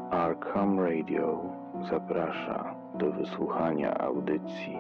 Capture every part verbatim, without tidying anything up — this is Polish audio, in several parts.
Arkham Radio zaprasza do wysłuchania audycji.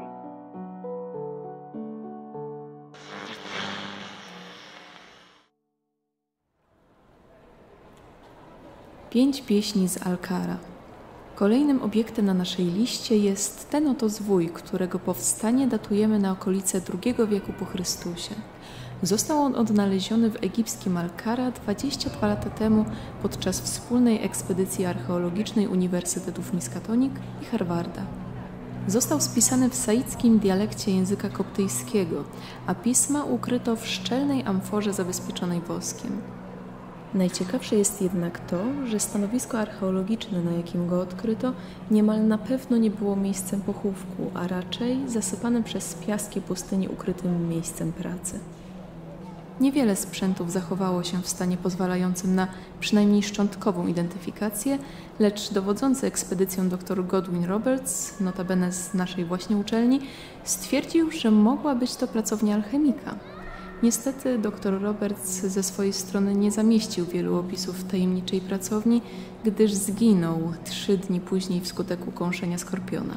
Pięć pieśni z Alcara. Kolejnym obiektem na naszej liście jest ten oto zwój, którego powstanie datujemy na okolice drugiego wieku po Chrystusie. Został on odnaleziony w egipskim Alcara dwadzieścia dwa lata temu podczas wspólnej ekspedycji archeologicznej Uniwersytetów Miskatonic i Harvarda. Został spisany w saickim dialekcie języka koptyjskiego, a pisma ukryto w szczelnej amforze zabezpieczonej woskiem. Najciekawsze jest jednak to, że stanowisko archeologiczne, na jakim go odkryto, niemal na pewno nie było miejscem pochówku, a raczej zasypanym przez piaski pustyni ukrytym miejscem pracy. Niewiele sprzętów zachowało się w stanie pozwalającym na przynajmniej szczątkową identyfikację, lecz dowodzący ekspedycją dr Godwin Roberts, notabene z naszej właśnie uczelni, stwierdził, że mogła być to pracownia alchemika. Niestety dr Roberts ze swojej strony nie zamieścił wielu opisów tajemniczej pracowni, gdyż zginął trzy dni później wskutek ukąszenia skorpiona.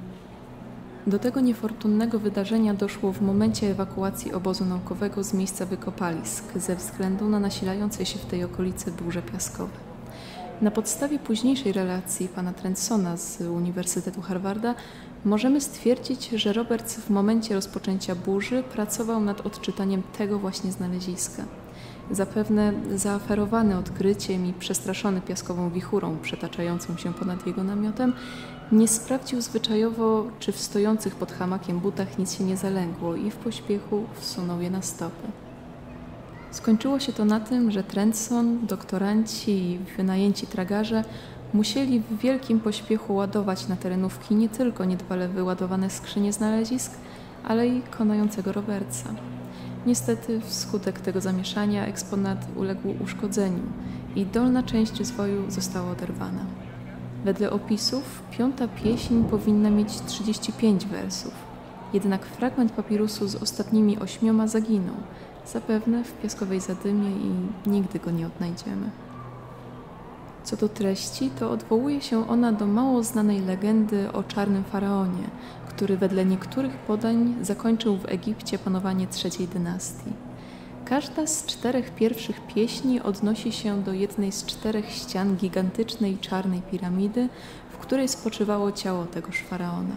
Do tego niefortunnego wydarzenia doszło w momencie ewakuacji obozu naukowego z miejsca wykopalisk ze względu na nasilające się w tej okolicy burze piaskowe. Na podstawie późniejszej relacji pana Trentsona z Uniwersytetu Harvarda możemy stwierdzić, że Roberts w momencie rozpoczęcia burzy pracował nad odczytaniem tego właśnie znaleziska. Zapewne zaaferowany odkryciem i przestraszony piaskową wichurą przetaczającą się ponad jego namiotem, nie sprawdził zwyczajowo, czy w stojących pod hamakiem butach nic się nie zalęgło i w pośpiechu wsunął je na stopy. Skończyło się to na tym, że Trentson, doktoranci i wynajęci tragarze musieli w wielkim pośpiechu ładować na terenówki nie tylko niedbale wyładowane skrzynie znalezisk, ale i konającego Robertsa. Niestety wskutek tego zamieszania eksponat uległ uszkodzeniu i dolna część zwoju została oderwana. Wedle opisów piąta pieśń powinna mieć trzydzieści pięć wersów, jednak fragment papirusu z ostatnimi ośmioma zaginął, zapewne w piaskowej zadymie i nigdy go nie odnajdziemy. Co do treści, to odwołuje się ona do mało znanej legendy o czarnym faraonie, który wedle niektórych podań zakończył w Egipcie panowanie trzeciej dynastii. Każda z czterech pierwszych pieśni odnosi się do jednej z czterech ścian gigantycznej czarnej piramidy, w której spoczywało ciało tegoż faraona.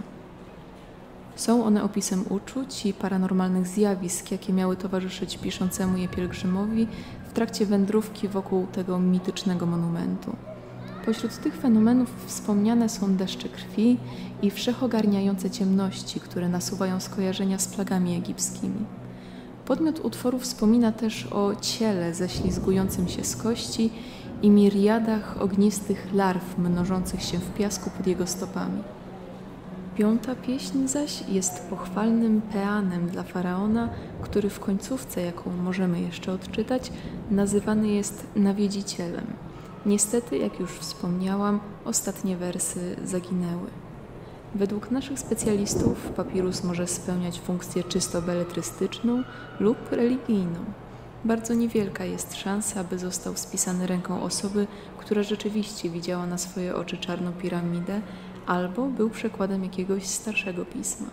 Są one opisem uczuć i paranormalnych zjawisk, jakie miały towarzyszyć piszącemu je pielgrzymowi w trakcie wędrówki wokół tego mitycznego monumentu. Pośród tych fenomenów wspomniane są deszcze krwi i wszechogarniające ciemności, które nasuwają skojarzenia z plagami egipskimi. Podmiot utworu wspomina też o ciele ześlizgującym się z kości i miriadach ognistych larw mnożących się w piasku pod jego stopami. Piąta pieśń zaś jest pochwalnym peanem dla faraona, który w końcówce, jaką możemy jeszcze odczytać, nazywany jest nawiedzicielem. Niestety, jak już wspomniałam, ostatnie wersy zaginęły. Według naszych specjalistów papirus może spełniać funkcję czysto beletrystyczną lub religijną. Bardzo niewielka jest szansa, by został spisany ręką osoby, która rzeczywiście widziała na swoje oczy czarną piramidę, albo był przekładem jakiegoś starszego pisma.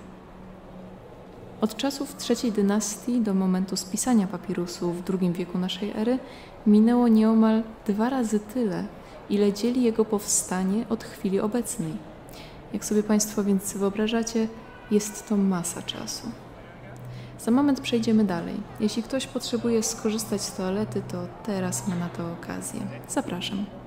Od czasów trzeciej dynastii do momentu spisania papirusu w drugim wieku naszej ery minęło nieomal dwa razy tyle, ile dzieli jego powstanie od chwili obecnej. Jak sobie Państwo więc wyobrażacie, jest to masa czasu. Za moment przejdziemy dalej. Jeśli ktoś potrzebuje skorzystać z toalety, to teraz ma na to okazję. Zapraszam.